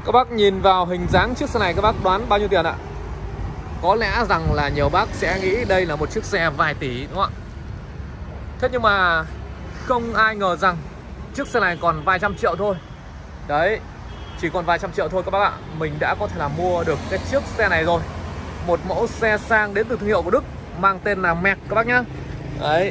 Các bác nhìn vào hình dáng chiếc xe này các bác đoán bao nhiêu tiền ạ? Có lẽ rằng là nhiều bác sẽ nghĩ đây là một chiếc xe vài tỷ, đúng không ạ? Thế nhưng mà không ai ngờ rằng chiếc xe này còn vài trăm triệu thôi. Đấy, chỉ còn vài trăm triệu thôi các bác ạ. Mình đã có thể là mua được cái chiếc xe này rồi. Một mẫu xe sang đến từ thương hiệu của Đức, mang tên là Merc các bác nhá. Đấy,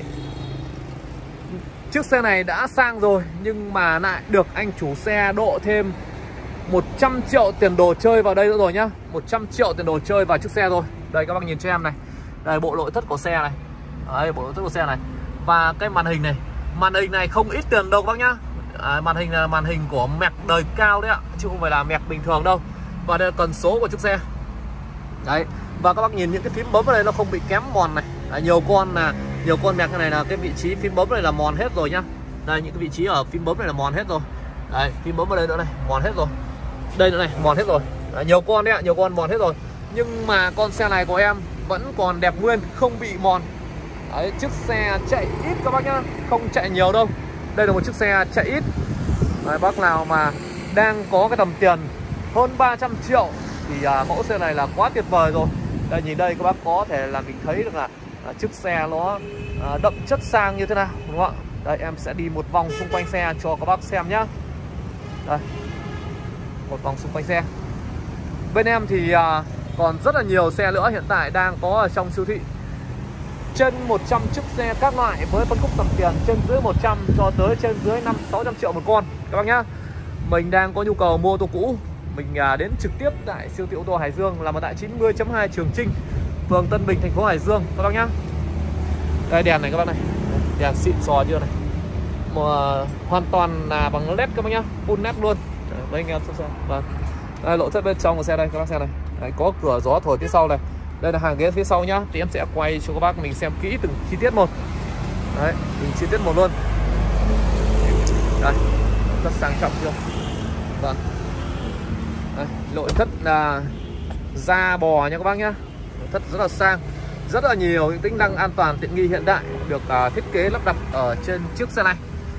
chiếc xe này đã sang rồi nhưng mà lại được anh chủ xe độ thêm 100 triệu tiền đồ chơi vào đây nữa rồi nhá. 100 triệu tiền đồ chơi vào chiếc xe rồi. Đây các bác nhìn cho em này. Đây bộ nội thất của xe này. Đấy, bộ nội thất của xe này. Và cái màn hình này. Màn hình này không ít tiền đâu các bác nhá. Màn hình là màn hình của Merc đời cao đấy ạ, chứ không phải là Merc bình thường đâu. Và đây là cần số của chiếc xe. Đấy. Và các bác nhìn những cái phím bấm ở đây nó không bị kém mòn này. Nhiều con Merc này là cái vị trí phím bấm này là mòn hết rồi nhá. Đây những cái vị trí ở phím bấm này là mòn hết rồi. Đấy, phím bấm ở đây nữa này, mòn hết rồi. Đây nữa này, mòn hết rồi. Đấy, nhiều con đấy ạ, nhiều con mòn hết rồi. Nhưng mà con xe này của em vẫn còn đẹp nguyên, không bị mòn. Đấy, chiếc xe chạy ít các bác nhá, không chạy nhiều đâu. Đây là một chiếc xe chạy ít. Đấy, bác nào mà đang có cái tầm tiền hơn 300 triệu thì mẫu xe này là quá tuyệt vời rồi. Đây nhìn đây các bác có thể là mình thấy được là chiếc xe nó đậm chất sang như thế nào, đúng không ạ? Đây em sẽ đi một vòng xung quanh xe cho các bác xem nhá. Đây, một vòng xung quanh xe. Bên em thì còn rất là nhiều xe nữa hiện tại đang có ở trong siêu thị. Trên 100 chiếc xe các loại với phân khúc tầm tiền trên dưới 100 cho tới trên dưới 500-600 triệu một con các bác nhá. Mình đang có nhu cầu mua ô tô cũ, mình đến trực tiếp tại siêu thị ô tô Hải Dương, là ở tại 90.2 Trường Chinh, phường Tân Bình, thành phố Hải Dương các bác nhá. Đây đèn này các bác này, đèn xịn sò chưa này, mà hoàn toàn là bằng led các bác nhá, full led luôn. Đây anh em xem. Vâng. Đây nội thất bên trong của xe đây các bác xe này. Đấy, có cửa gió thổi phía sau này. Đây là hàng ghế phía sau nhá. Thì em sẽ quay cho các bác mình xem kỹ từng chi tiết một. Đấy, từng chi tiết một luôn. Đây, rất sang trọng chưa? Vâng. Đây, nội thất là da bò nha các bác nhá. Nội thất rất là sang, rất là nhiều những tính năng an toàn tiện nghi hiện đại được thiết kế lắp đặt ở trên chiếc xe này.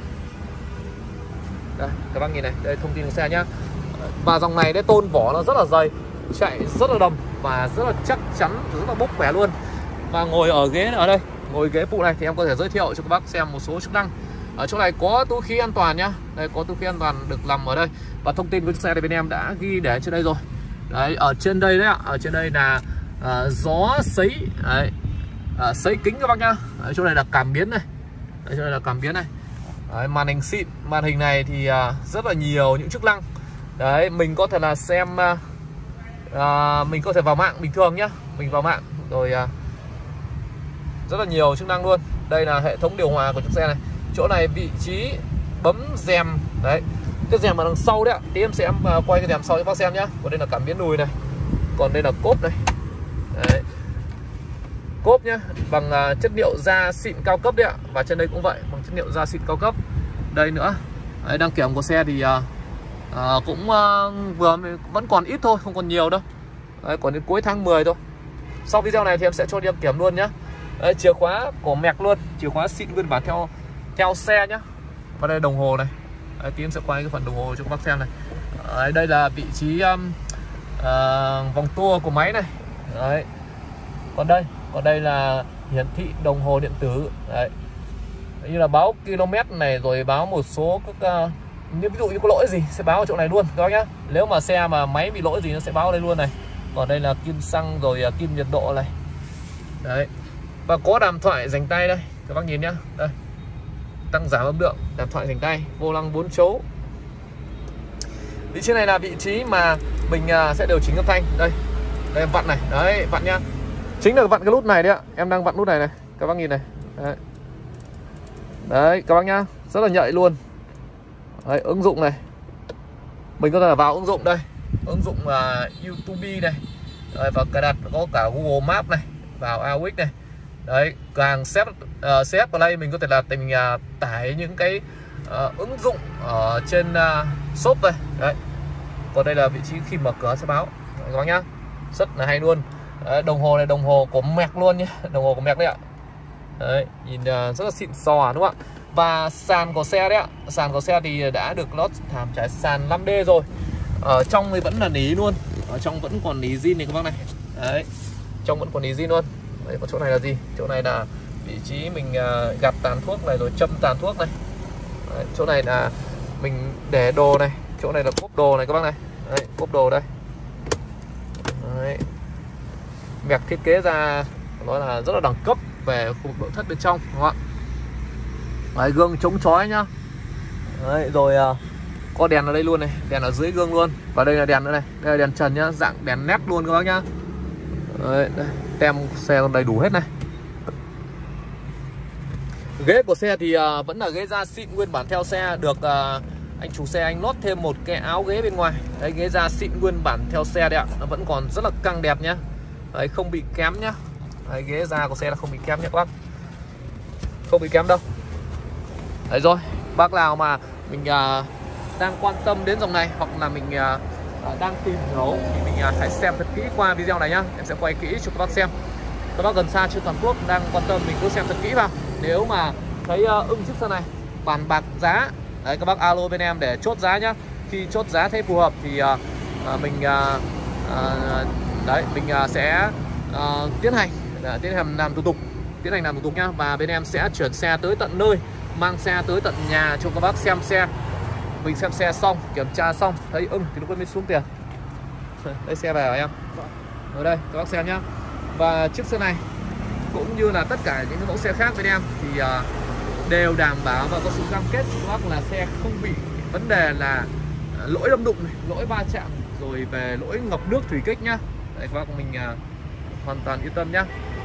Đây, các bác nhìn này, đây thông tin của xe nhá. Và dòng này cái tôn vỏ nó rất là dày, chạy rất là đầm và rất là chắc chắn, rất là bốc khỏe luôn. Và ngồi ở ghế ở đây, ngồi ghế phụ này thì em có thể giới thiệu cho các bác xem một số chức năng. Ở chỗ này có túi khí an toàn nhá. Đây có túi khí an toàn được nằm ở đây. Và thông tin của chiếc xe này bên em đã ghi để trên đây rồi. Đấy, ở trên đây đấy ạ, ở trên đây là gió sấy. Đấy. Sấy kính các bác nhá. Ở chỗ này là cảm biến này. Ở chỗ này là cảm biến này. Đấy, màn hình xịn, màn hình này thì rất là nhiều những chức năng. Đấy, mình có thể là xem mình có thể vào mạng bình thường nhá. Mình vào mạng rồi rất là nhiều chức năng luôn. Đây là hệ thống điều hòa của chiếc xe này. Chỗ này vị trí bấm rèm. Đấy, cái rèm ở đằng sau đấy ạ. Tí em sẽ quay cái rèm sau cho bác xem nhá. Còn đây là cảm biến đùi này. Còn đây là cốp này. Đấy, cốp nhá, bằng chất liệu da xịn cao cấp đấy ạ. Và trên đây cũng vậy, bằng chất liệu da xịn cao cấp. Đây nữa. Đấy, đăng kiểm của xe thì cũng vẫn còn ít thôi, không còn nhiều đâu. Đấy, còn đến cuối tháng 10 thôi. Sau video này thì em sẽ cho đi đăng kiểm luôn nhá. Đấy, chìa khóa của Merc luôn, chìa khóa xịn nguyên bản theo xe nhá. Và đây đồng hồ này. Đấy, tí em sẽ quay cái phần đồng hồ cho các bác xem này. Đấy, đây là vị trí vòng tua của máy này. Đấy. Còn đây là hiển thị đồng hồ điện tử. Đấy, như là báo km này, rồi báo một số các nếu ví dụ như có lỗi gì sẽ báo ở chỗ này luôn các bác nhá. Nếu mà xe mà máy bị lỗi gì nó sẽ báo ở đây luôn này. Còn đây là kim xăng rồi kim nhiệt độ này. Đấy. Và có đàm thoại dành tay đây các bác nhìn nhá. Đây, tăng giảm âm lượng, đàm thoại dành tay, vô lăng 4 chấu. Vị trí này là vị trí mà mình sẽ điều chỉnh âm thanh. Đây, đây em vặn này, đấy vặn nhá. Chính là vặn cái nút này đấy ạ. Em đang vặn nút này này, các bác nhìn này. Đấy, đấy các bác nhá, rất là nhạy luôn. Đấy, ứng dụng này, mình có thể vào ứng dụng đây, ứng dụng YouTube này. Đấy, và cài đặt có cả Google Maps này, vào AUX này. Đấy, càng CF Play mình có thể là mình tải những cái ứng dụng ở trên shop đây. Đấy. Còn đây là vị trí khi mở cửa sẽ báo các bác nhá, rất là hay luôn. Đấy, đồng hồ này đồng hồ của Merc luôn nhé, đồng hồ của Merc đấy ạ. Đấy, nhìn rất là xịn sò đúng không ạ? Và sàn của xe đấy ạ, sàn của xe thì đã được lót thảm trải sàn 5D rồi. Ở trong thì vẫn là ní luôn, ở trong vẫn còn ní zin này các bác này. Đấy, trong vẫn còn ní zin luôn. Đấy, còn chỗ này là gì? Chỗ này là vị trí mình gạt tàn thuốc này rồi châm tàn thuốc này. Đấy, chỗ này là mình để đồ này, chỗ này là cốp đồ này các bác này. Đấy, cốp đồ đây. Đấy. Mẹc thiết kế ra nói là rất là đẳng cấp về khu vực nội thất bên trong, đúng không ạ? Đấy, gương chống chói nhá. Đấy, rồi có đèn ở đây luôn này, đèn ở dưới gương luôn. Và đây là đèn nữa này, đây là đèn trần nhá, dạng đèn nét luôn các bác nhá. Đấy, đây, tem xe còn đầy đủ hết này. Ghế của xe thì vẫn là ghế da xịn nguyên bản theo xe, được anh chủ xe anh lót thêm một cái áo ghế bên ngoài. Đấy, ghế da xịn nguyên bản theo xe đấy ạ, nó vẫn còn rất là căng đẹp nhá. Đấy, không bị kém nhá. Đấy, ghế da của xe là không bị kém nhé các bác, không bị kém đâu. Đấy rồi, bác nào mà mình đang quan tâm đến dòng này hoặc là mình đang tìm hiểu thì mình hãy xem thật kỹ qua video này nhá. Em sẽ quay kỹ cho các bác xem. Các bác gần xa trên toàn quốc đang quan tâm mình cứ xem thật kỹ vào. Nếu mà thấy ưng chiếc xe này, bàn bạc giá, đấy, các bác alo bên em để chốt giá nhá. Khi chốt giá thấy phù hợp thì mình sẽ tiến hành làm thủ tục, nhá. Và bên em sẽ chuyển xe tới tận nơi, mang xe tới tận nhà cho các bác xem xe. Mình xem xe xong, kiểm tra xong, thấy ưng thì lúc mới xuống tiền. Đây xe về hả em? Ở đây các bác xem nhá. Và chiếc xe này cũng như là tất cả những cái mẫu xe khác bên em thì đều đảm bảo và có sự cam kết cho các bác là xe không bị vấn đề là lỗi đâm đụng này, lỗi va chạm, rồi về lỗi ngập nước thủy kích nhá. Đấy, các bác mình hoàn toàn yên tâm nhá.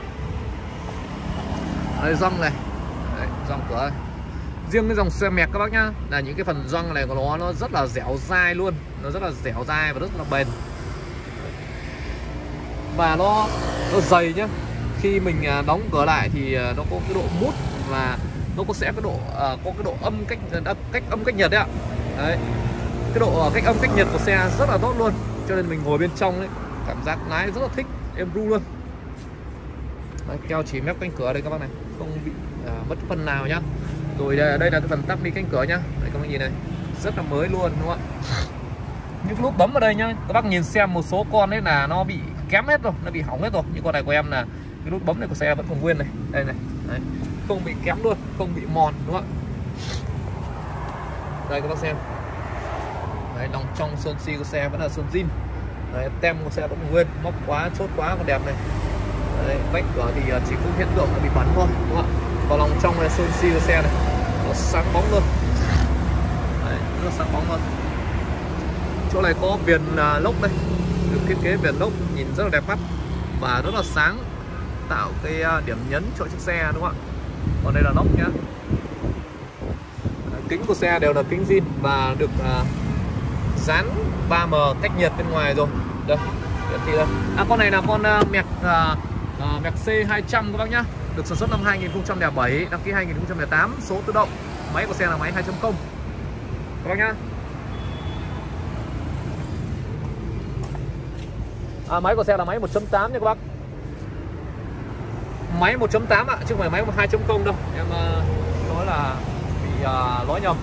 Đây gioăng này. Đấy, gioăng cửa đây. Riêng cái dòng xe mẹc các bác nhá, là những cái phần gioăng này của nó rất là dẻo dai luôn, nó rất là dẻo dai và rất là bền. Và nó dày nhá. Khi mình đóng cửa lại thì nó có cái độ mút và nó sẽ có cái độ âm cách âm cách nhiệt đấy ạ. Đấy. Cái độ cách âm cách nhiệt của xe rất là tốt luôn. Cho nên mình ngồi bên trong đấy, cảm giác lái rất là thích, êm ru luôn. Đấy, keo chỉ mép cánh cửa đây các bác này, không bị mất phần nào nhá. Rồi đây là cái phần tắp đi cánh cửa nhá. Đây các bác nhìn này, rất là mới luôn đúng không ạ? Những nút bấm ở đây nhá, các bác nhìn xem một số con đấy là nó bị kém hết rồi, nó bị hỏng hết rồi. Những con này của em là cái nút bấm này của xe vẫn còn nguyên này, đây này. Đấy, không bị kém luôn, không bị mòn đúng không ạ? Đây các bác xem. Đấy, lòng trong sơn xi của xe vẫn là sơn zin. Đấy, tem của xe vẫn còn nguyên, móc khóa, chốt khóa còn đẹp này. Đấy, vách cửa thì chỉ có hiện tượng là bị bẩn thôi đúng không ạ? Còn lòng trong này sơn xi của xe này nó sáng bóng luôn. Đấy, rất sáng bóng luôn. Chỗ này có viền lốc đây, được thiết kế viền lốc nhìn rất là đẹp mắt và rất là sáng, tạo cái điểm nhấn cho chiếc xe đúng không ạ? Còn đây là lốc nhá. Kính của xe đều là kính zin và được dán 3M cách nhiệt bên ngoài rồi. Đây, đây. Con này là con mẹc C200 các bác nhá, được sản xuất năm 2007, đăng ký 2008, số tự động, máy của xe là máy 2.0 các bác nhá. Máy của xe là máy 1.8 nha các bác. Máy 1.8 ạ, chứ không phải máy 2.0 đâu. Em nói là bị nói nhầm.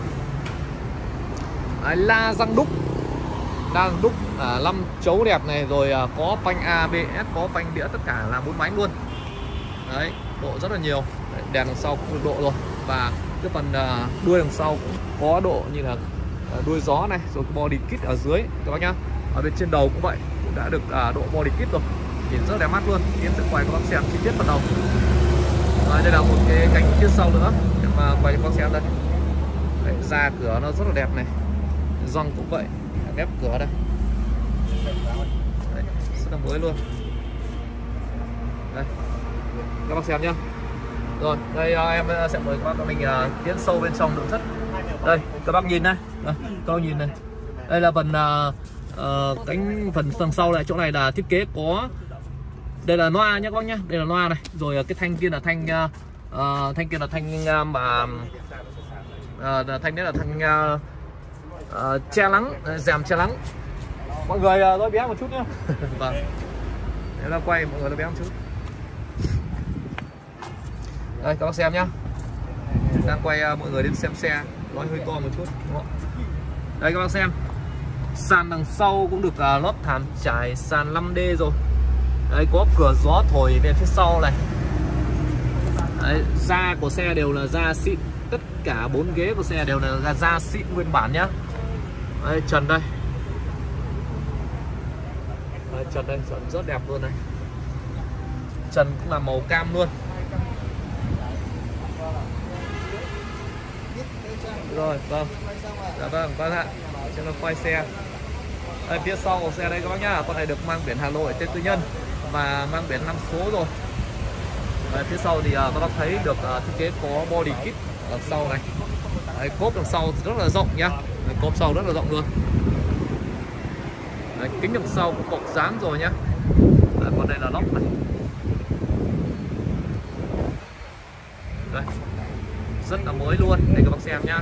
Đấy, la răng đúc 5 chấu đẹp này, rồi có phanh ABS, có phanh đĩa, tất cả là 4 bánh luôn. Đấy, độ rất là nhiều. Đấy, đèn đằng sau cũng được độ rồi. Và cái phần đuôi đằng sau cũng có độ như là đuôi gió này, rồi cái body kit ở dưới các bác nhá. Ở bên trên đầu cũng vậy, cũng đã được độ body kit rồi, nhìn rất đẹp mắt luôn. Em sẽ quay các bác xem chi tiết phần đầu. Đây là một cái cánh phía sau nữa, em quay cho các bác xem đây. Đấy, da cửa nó rất là đẹp này, gioăng cũng vậy, mép cửa đây. Đấy, rất là mới luôn. Đây, các bác xem nhá. Rồi, đây em sẽ mời các bác mình tiến sâu bên trong nội thất. Đây, các bác nhìn đây. Đây, các bác nhìn này. Đây là phần cánh phần đằng sau này, chỗ này là thiết kế có, đây là loa nhé các bác nhá, đây là loa này, rồi cái thanh kia là thanh kia là thanh mà thanh đấy là thanh che nắng, rèm che nắng. Mọi người nói bé một chút nhá. Vâng, nếu là quay mọi người nói bé một chút. Đây các bác xem nhá, đang quay mọi người đến xem xe, nói hơi to một chút đúng không? Đây các bác xem, Sàn đằng sau cũng được lót thảm trải sàn 5D rồi. Đấy, có cửa gió thổi về phía sau này. Đấy, da của xe đều là da xịn, tất cả 4 ghế của xe đều là da xịn nguyên bản nhá. Đấy, trần đây. Đấy, trần đây, trần rất đẹp luôn này. Trần cũng là màu cam luôn. Rồi, vâng. Dạ vâng, vâng ạ. Cho nó quay xe. Đây, phía sau của xe đây các bác nhá, con này được mang biển Hà Nội tên tư nhân và mang biển 5 số rồi. Đấy, phía sau thì các bác thấy được thiết kế có body kit đằng sau này. Đấy, cốp đằng sau rất là rộng nhá. Đấy, cốp sau rất là rộng luôn. Đấy, kính đằng sau cũng cọc dán rồi nhá. Đấy, còn đây là lốc này. Đây, rất là mới luôn, đây các bác xem nhá.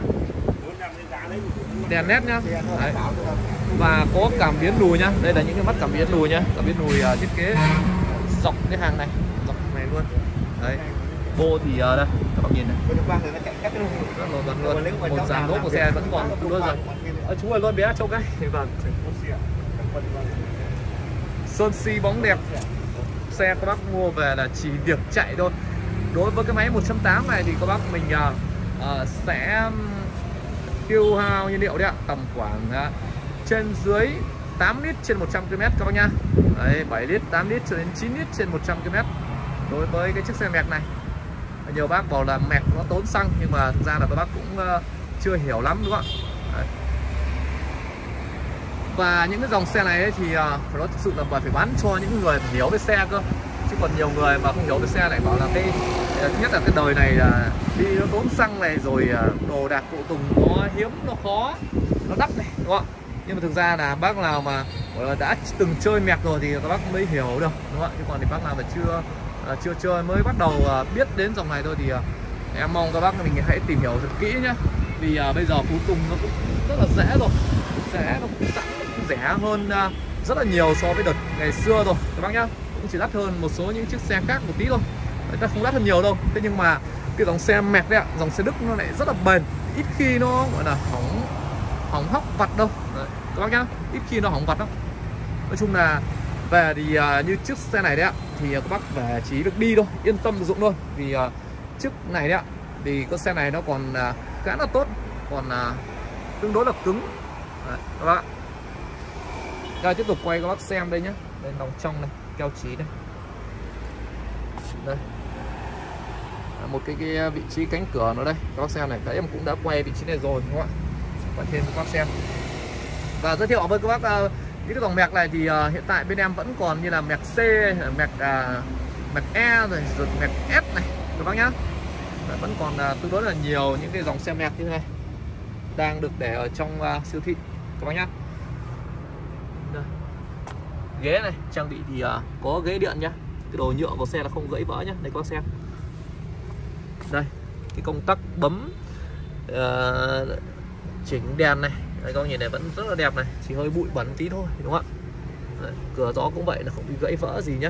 Đèn led nhá. Đấy. Và có cảm biến lùi nhá. Đây là những cái mắt cảm biến lùi nhá. Cảm biến lùi thiết kế dọc cái hàng này, dọc này luôn. Đấy. Bô thì đây, các bạn nhìn này. Rất là gần luôn. Một dàn lốp của xe vẫn còn luôn rồi. Chú ơi luôn bé châu cái. Vâng. Sơn xi bóng đẹp. Xe các bác mua về là chỉ việc chạy thôi. Đối với cái máy 1.8 này thì các bác mình sẽ tiêu hao nhiên liệu đấy ạ, tầm khoảng trên dưới 8 lít trên 100 km các bác nhá. Đấy, 7 lít, 8 lít cho đến 9 lít trên 100 km đối với cái chiếc xe mẹc này. Nhiều bác bảo là mẹc nó tốn xăng, nhưng mà thực ra là các bác cũng chưa hiểu lắm đúng không ạ. Đấy. Và những cái dòng xe này ấy thì nó thực sự là phải bán cho những người hiểu về xe cơ, chứ còn nhiều người mà không hiểu về xe lại bảo là cái thứ nhất là cái đời này là đi nó tốn xăng này, rồi đồ đạc phụ tùng nó hiếm, nó khó, nó đắt này đúng không ạ. Nhưng mà thực ra là bác nào mà đã từng chơi mẹc rồi thì các bác mới hiểu được đúng không ạ. Chứ còn thì bác nào mà chưa chơi mới bắt đầu biết đến dòng này thôi thì em mong các bác mình hãy tìm hiểu thật kỹ nhé. Vì bây giờ phụ tùng nó cũng rất là rẻ rồi, nó cũng sẵn, rẻ hơn rất là nhiều so với đợt ngày xưa rồi các bác nhá. Cũng chỉ đắt hơn một số những chiếc xe khác một tí thôi, nó không đắt hơn nhiều đâu. Thế nhưng mà cái dòng xe mẹc đấy ạ, dòng xe Đức nó lại rất là bền, ít khi nó gọi là hỏng hóc vặt đâu. Đấy, các bác nhá, ít khi nó hỏng vặt đâu. Nói chung là về thì như chiếc xe này đấy ạ, thì các bác về chỉ việc đi thôi, yên tâm sử dụng thôi. Vì chiếc này đấy ạ, thì con xe này nó còn khá là tốt, còn tương đối là cứng. Đấy, các bác. Rồi tiếp tục quay các bác xem đây nhé. Đây nòng trong này, keo chỉ này. Đây. Một cái vị trí cánh cửa nó đây. Các bác xem này, đấy em cũng đã quay vị trí này rồi đúng không ạ? Quay thêm các bác xem. Và giới thiệu với các bác những cái dòng mẹc này thì hiện tại bên em vẫn còn như là mẹc C, mẹc E rồi mẹc S này các bác nhá. Vẫn còn tương đối là nhiều những cái dòng xe mẹc như thế này đang được để ở trong siêu thị các bác nhá. Đây. Ghế này trang bị thì có ghế điện nhá, cái đồ nhựa của xe là không gãy vỡ nhá. Đây các bác xem. Đây cái công tắc bấm chỉnh đèn này, đây các bác nhìn này vẫn rất là đẹp này, chỉ hơi bụi bẩn tí thôi đúng không ạ. Đấy, cửa gió cũng vậy, là không bị gãy vỡ gì nhá.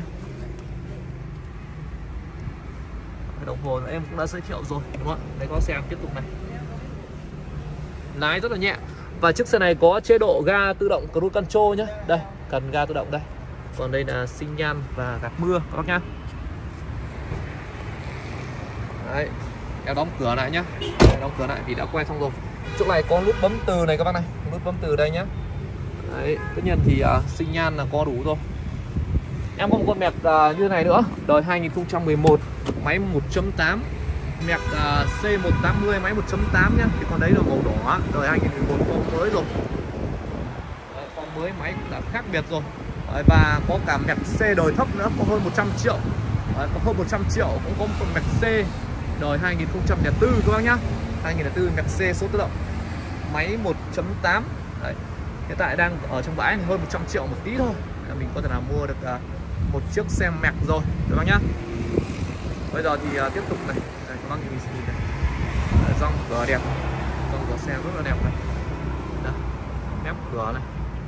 Đồng hồ em cũng đã giới thiệu rồi đúng không ạ. Đây có xem tiếp tục này, lái rất là nhẹ. Và chiếc xe này có chế độ ga tự động cruise control nhé. Đây cần ga tự động đây, còn đây là xi nhan và gạt mưa các bác nhá. Đấy, em đóng cửa lại nhá. Đóng cửa lại vì đã quay xong rồi. Chỗ này có nút bấm từ này các bác này, nút bấm từ đây nhá. Đấy, tất nhiên thì xi nhan là có đủ rồi. Em có một con mẹc như này nữa, đời 2011, máy 1.8, mẹc C180 máy 1.8 nhá. Thì con đấy là màu đỏ, đời 2011, con mới rồi. Đấy, con mới máy cũng đã khác biệt rồi. Đấy, và có cả mẹc C đời thấp nữa, có hơn 100 triệu. Đấy, có hơn 100 triệu cũng có một con mẹc C đời 2004 các bác nhá. 2004 mẹc C số tự động, máy 1.8. Đấy, hiện tại đang ở trong bãi hơn 100 triệu một tí thôi. Mình có thể nào mua được một chiếc xe mẹc rồi các bác nhá. Bây giờ thì tiếp tục này, đây, các bác nhìn này, răng cửa đẹp, răng cửa xe rất là đẹp này. Đây, mép cửa này.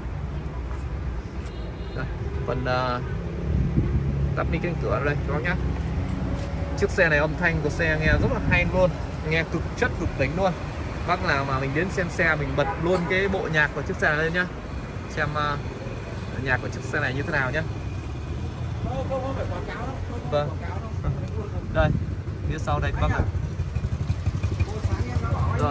Đây, phần tắp đi cánh cửa đây các bác nhá. Chiếc xe này âm thanh của xe nghe rất là hay luôn, nghe cực chất cực đỉnh luôn. Bác nào mà mình đến xem xe mình bật luôn cái bộ nhạc của chiếc xe này lên nhá. xem nhạc của chiếc xe này như thế nào nhé. Vâng. Đây, phía sau đây các bác ạ. Rồi.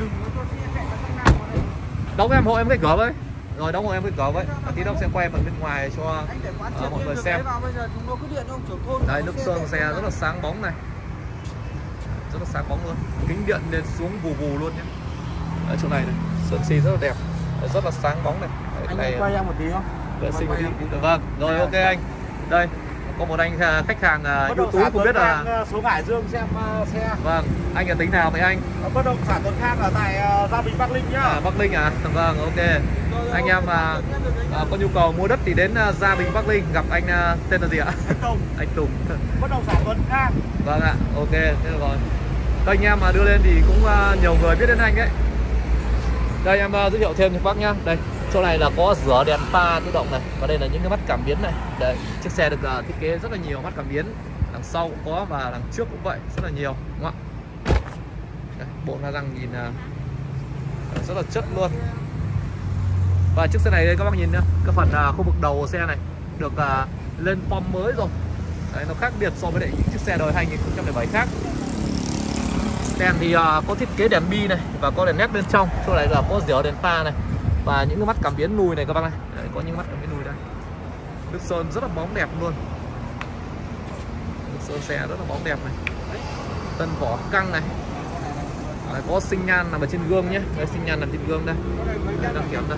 Đóng em hộ em cái cửa với. Rồi đóng hộ em cái cửa với. Tí đâu sẽ quay bằng bên ngoài cho mọi người xem. Đây, nước sơn xe rất là sáng bóng này. Rất là sáng bóng luôn. Kính điện lên xuống vù vù luôn nhé. Ở chỗ này này, sơn xi rất là đẹp. Rất là sáng bóng này. Anh này quay em một tí không? Vệ sinh một tí. Vâng, rồi ok anh. Đây, có một anh khách hàng YouTube không biết là xuống Hải Dương xem xe. Vâng, anh là tính nào vậy anh? Bất động sản Tuấn Khang ở tại Gia Bình, Bắc Ninh nhá. Bắc Ninh à? Vâng, ok. Anh em mà có nhu cầu mua đất thì đến Gia Bình, Bắc Ninh gặp anh tên là gì ạ? Anh Tùng. Anh Tùng. Bất động sản Tuấn Khang. Vâng ạ, ok, thế là rồi. Các anh em mà đưa lên thì cũng nhiều người biết đến anh đấy. Đây em giới thiệu thêm cho các bác nhá. Đây, chỗ này là có rửa đèn pha tự động này, và đây là những cái mắt cảm biến này. Đây, chiếc xe được thiết kế rất là nhiều mắt cảm biến, đằng sau cũng có và đằng trước cũng vậy, rất là nhiều, đúng không ạ? Đây, bộ la răng nhìn rất là chất luôn. Và chiếc xe này đây các bác nhìn nhá, cái phần khu vực đầu của xe này được lên form mới rồi. Đấy, nó khác biệt so với lại những chiếc xe đời 2007 khác. Đèn thì có thiết kế đèn bi này và có đèn led bên trong. Chỗ này là có rửa đèn pha này và những cái mắt cảm biến lùi này các bác này. Đấy, có những mắt cảm biến lùi đây. Nước sơn rất là bóng đẹp luôn. Nước sơn xe rất là bóng đẹp này. Đấy, tân vỏ căng này. Đấy, có sinh nhan nằm ở trên gương nhé. Đây, sinh nhan nằm trên gương đây. Đấy, đăng kiểm đây.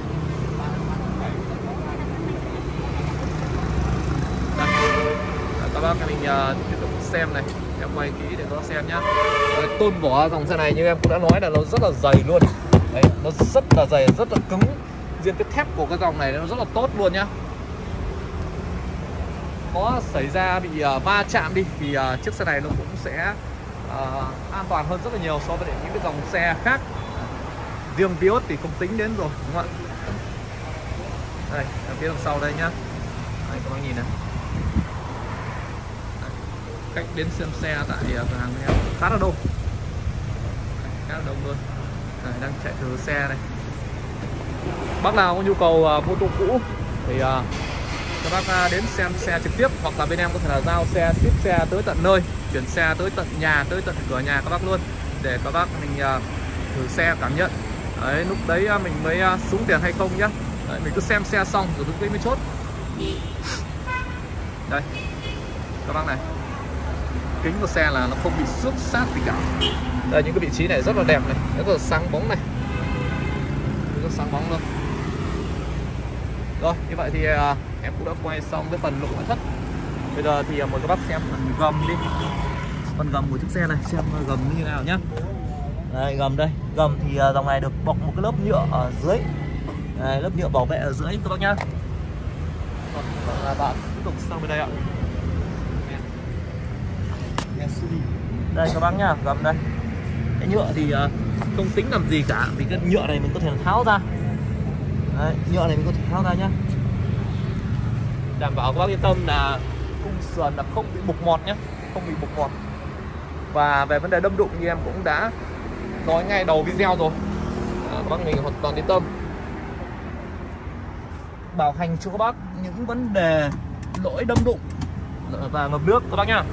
Đây. Đấy, các bác mình tiếp tục xem này. Em quay kỹ để các bác xem nhá. Đấy, tôn vỏ dòng xe này như em cũng đã nói là nó rất là dày luôn. Đấy, nó rất là dày, rất là cứng. Riêng cái thép của cái dòng này nó rất là tốt luôn nhá. Có xảy ra bị va chạm đi thì chiếc xe này nó cũng sẽ an toàn hơn rất là nhiều so với những cái dòng xe khác. Riêng Vios thì không tính đến rồi, đúng không ạ? Đây, phía đằng sau đây nhá. Đây, các bác nhìn này. Cách đến xem xe tại cửa hàng em khá là đông. Khá là đông luôn. Đây, đang chạy thử xe này. Bác nào có nhu cầu mua tô cũ thì các bác đến xem xe trực tiếp, hoặc là bên em có thể là giao xe, ship xe tới tận nơi, chuyển xe tới tận nhà, tới tận cửa nhà các bác luôn, để các bác mình thử xe cảm nhận. Đấy, lúc đấy mình mới xuống tiền hay không nhá. Đấy, mình cứ xem xe xong rồi lúc đấy mới chốt. Đây các bác này, kính của xe là nó không bị xước sát gì cả. Đây, những cái vị trí này rất là đẹp này, rất là sáng bóng này, rất sáng bóng luôn. Rồi, như vậy thì em cũng đã quay xong cái phần nội ngoại thất. Bây giờ thì mời các bác xem phần gầm đi. Phần gầm của chiếc xe này, xem gầm như thế nào nhá. Đây, gầm đây. Gầm thì dòng này được bọc một cái lớp nhựa ở dưới. Đây, lớp nhựa bảo vệ ở dưới các bác nhá. Và bạn tiếp tục sang bên đây ạ. Đây các bác nhá, gầm đây. Cái nhựa thì không tính làm gì cả, vì cái nhựa này mình có thể tháo ra. Đấy, nhựa này mình có thể tháo ra nhá. Đảm bảo các bác yên tâm là khung sườn là không bị mục mọt nhé, không bị mục mọt. Và về vấn đề đâm đụng như em cũng đã nói ngay đầu video rồi, các bác mình hoàn toàn yên tâm. Bảo hành cho các bác những vấn đề lỗi đâm đụng và ngập nước các bác nhá.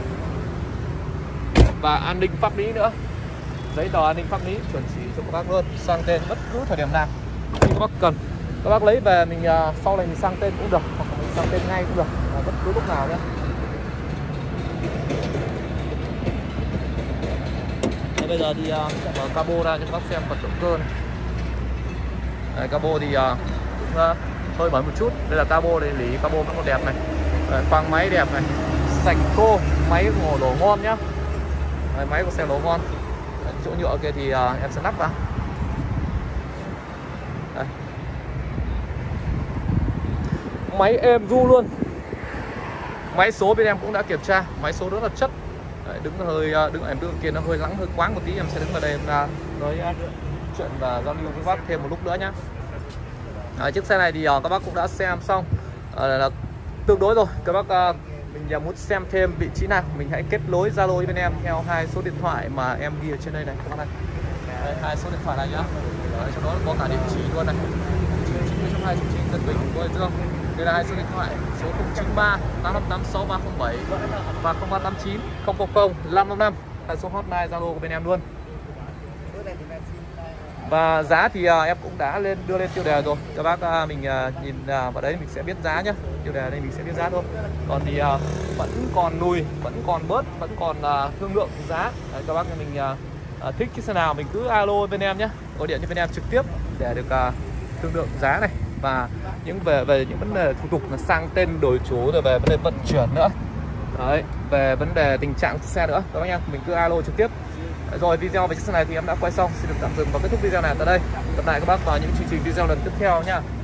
Và an ninh pháp lý nữa, giấy tờ an ninh pháp lý chuẩn chỉ cho các bác luôn, sang tên bất cứ thời điểm nào khi các bác cần. Các bác lấy về mình sau này mình sang tên cũng được, hoặc là mình sang tên ngay cũng được, bất cứ lúc nào nhé. Bây giờ thì sẽ mở cabo ra cho các bác xem phần động cơ này. Đây, cabo thì cũng hơi mở một chút. Đây là cabo để lý cabo vẫn còn đẹp này. Khoang máy đẹp này, sạch khô, máy của đổ ngon nhá. Đây, máy của xe đổ ngon. Đấy, chỗ nhựa kia thì em sẽ lắp vào. Đây. Máy êm ru luôn. Máy số bên em cũng đã kiểm tra, máy số rất là chất. Đấy, đứng em đứng kia nó hơi lắng hơi quáng một tí, em sẽ đứng vào đây em nói chuyện và giao lưu với bác thêm một lúc nữa nhá. Chiếc xe này thì các bác cũng đã xem xong là tương đối rồi. Các bác mình muốn xem thêm vị trí nào mình hãy kết nối Zalo với bên em theo hai số điện thoại mà em ghi ở trên đây này các bác này. Đây, hai số điện thoại này nhá. Trong đó có cả địa chỉ luôn này, 99299 Tân Bình của Hải Dương. Đây là hai số điện thoại số 093 858 6307 và 0389 000 555 là số hotline Zalo của bên em luôn. Và giá thì em cũng đã đưa lên tiêu đề rồi. Các bác mình nhìn vào đấy mình sẽ biết giá nhé. Tiêu đề đây mình sẽ biết giá thôi. Còn thì vẫn còn lùi, vẫn còn bớt, vẫn còn thương lượng giá. Đấy, các bác mình thích cái xe nào mình cứ alo bên em nhé. Gọi điện cho bên em trực tiếp để được thương lượng giá này. Và những về những vấn đề thủ tục là sang tên đổi chủ, rồi về vấn đề vận chuyển nữa. Đấy, về vấn đề tình trạng xe nữa các bác nhá, mình cứ alo trực tiếp. Rồi video về chiếc xe này thì em đã quay xong, xin được tạm dừng và kết thúc video này tại đây. Gặp lại các bác vào những chương trình video lần tiếp theo nhá.